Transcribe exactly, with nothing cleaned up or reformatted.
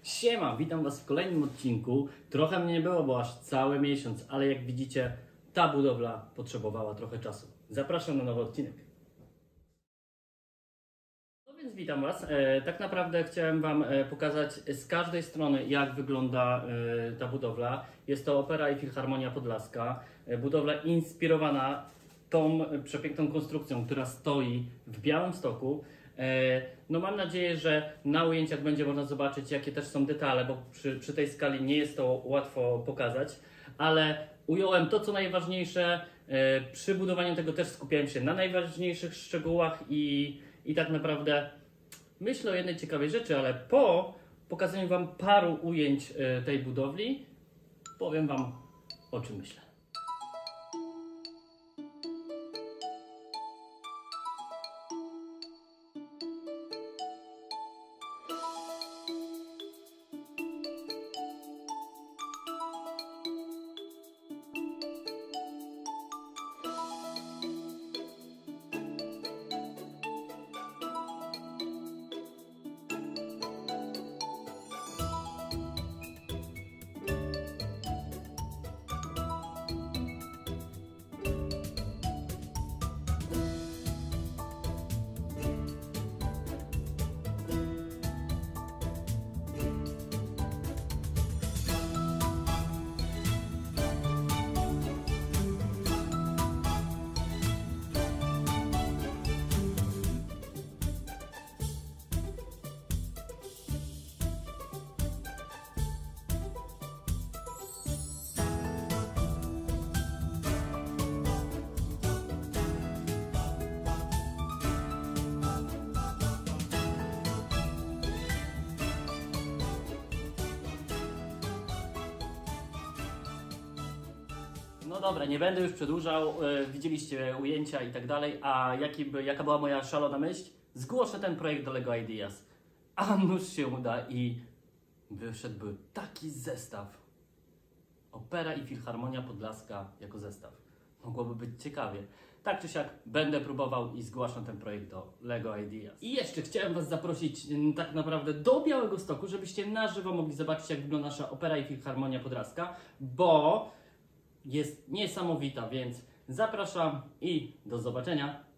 Siema, witam Was w kolejnym odcinku. Trochę mnie nie było, bo aż cały miesiąc, ale jak widzicie, ta budowla potrzebowała trochę czasu. Zapraszam na nowy odcinek. No więc witam Was. E, tak naprawdę chciałem Wam e, pokazać z każdej strony, jak wygląda e, ta budowla. Jest to Opera i Filharmonia Podlaska. E, budowla inspirowana tą przepiękną konstrukcją, która stoi w Białymstoku. No mam nadzieję, że na ujęciach będzie można zobaczyć, jakie też są detale, bo przy, przy tej skali nie jest to łatwo pokazać, ale ująłem to, co najważniejsze. Przy budowaniu tego też skupiałem się na najważniejszych szczegółach i, i tak naprawdę myślę o jednej ciekawej rzeczy, ale po pokazaniu Wam paru ujęć tej budowli powiem Wam, o czym myślę. No dobra, nie będę już przedłużał, widzieliście ujęcia i tak dalej, a jaki by, jaka była moja szalona myśl? Zgłoszę ten projekt do LEGO Ideas, a nuż się uda i wyszedłby taki zestaw. Opera i Filharmonia Podlaska jako zestaw. Mogłoby być ciekawie. Tak czy siak będę próbował i zgłaszam ten projekt do LEGO Ideas. I jeszcze chciałem Was zaprosić tak naprawdę do Białegostoku, żebyście na żywo mogli zobaczyć, jak wygląda nasza Opera i Filharmonia Podlaska, bo jest niesamowita, więc zapraszam i do zobaczenia.